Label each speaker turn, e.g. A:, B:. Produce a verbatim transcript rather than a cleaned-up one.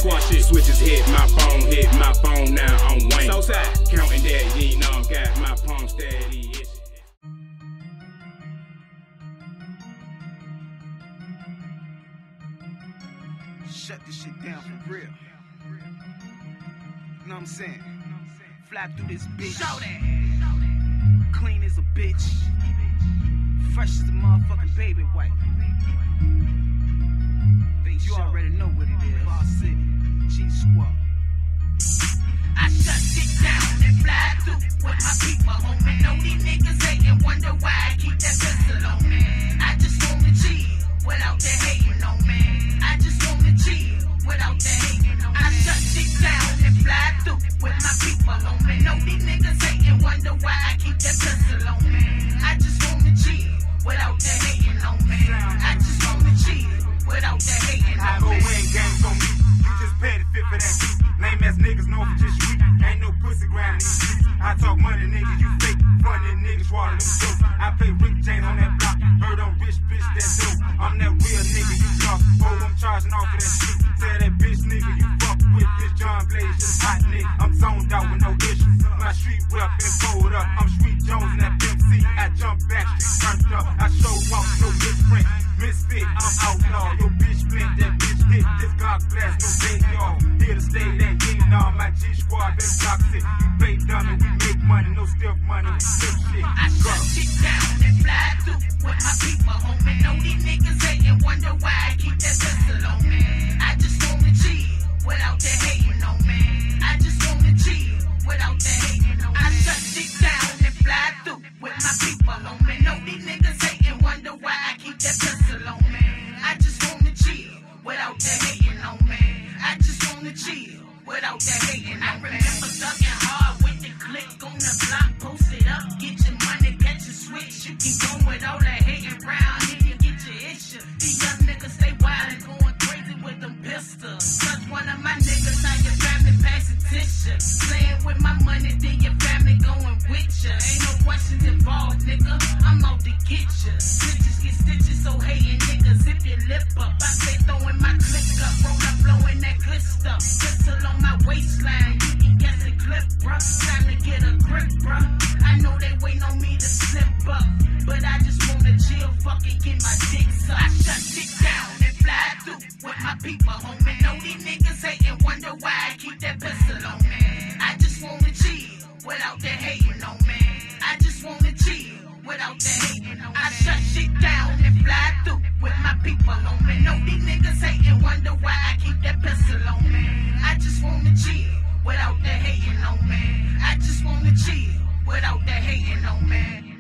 A: squad shit. Switches hit my phone, hit my phone now on Wayne. So sad. Counting that, you know, got my palm steady.
B: Shut this shit down for real. You know what I'm saying? Fly through this bitch. Show that. Clean as a bitch. Fresh as a motherfucking baby white. You already know what it is. Boss City, G Squad.
C: I shut it down and fly through with my people, homie. Know these niggas hate and wonder why I keep that pistol on me. I just wanna chill without the hating on me. I just wanna chill without the hating on me. I shut it down and fly through with my people, homie. Know these niggas hate and wonder why I keep that pistol on me. I just wanna chill without the hating on me. I just wanna chill without the hating on me.
D: I go win games on me. You just paid the fit for that beat. Lame ass niggas know for just street. Ain't no pussy ground in these streets. I talk money, niggas, you fake. Funny niggas swallow them jokes. I play Rick James on that block. Heard on rich bitch that dope. I'm that real nigga you lost. Oh, I'm charging off of that shit. Tell that bitch nigga you fuck with this John Blaze, just hot nigga. I'm zoned out with no issues. My street rep and pulled up. I'm Street Jones and that Pimp C. I jump back, street turned up. I show off, no misprint. Misfit, I'm outlaw. Your bitch flint, that bitch hit. This Glock blast, no baby y'all. Here to stay, that ain't all. My G Squad, been toxic. You play dumb and we make money, no stiff money, we flip shit.
C: I shut it down and fly through with my people, homie. Know these niggas hate and wonder why I keep that pistol on me. I just wanna chill without the hating on me. I just wanna chill without the hating on me. I shut it down and fly through with my people, homie. Know these niggas hate and wonder why I keep that pistol on me. I just wanna chill without the hating on me. I just wanna chill without the hating on me. I remember thugging hard with the click on the block, post it up, get your money, catch a switch. You can go with all that hating round here, you get your issue. These young niggas stay wild and going crazy with them pistols. Touch one of my niggas, now your family pass attention. Playing with my money, then your family going with ya. Ain't no questions involved, nigga. I'm out to get ya. Stitches get stitches, so hating niggas zip your lip up. I stay throwing my click up, roll up, blowing that glister. Pistol on my waistline, you can guess the clip, bruh. Time to get a grip, bruh. I know they waiting on me to slip up, but I just wanna chill, fucking get my dick sucked. I shut it down and fly through with my people, homie. Know these niggas hate and wonder why I keep that pistol on me. I just wanna chill without the hating on me. I just wanna chill without the hating on me. I shut shit down and fly through with my people, homie. Know these niggas hate and wonder why I keep that pistol on me. I just wanna chill without the hating on me. I just wanna chill without the hating on me.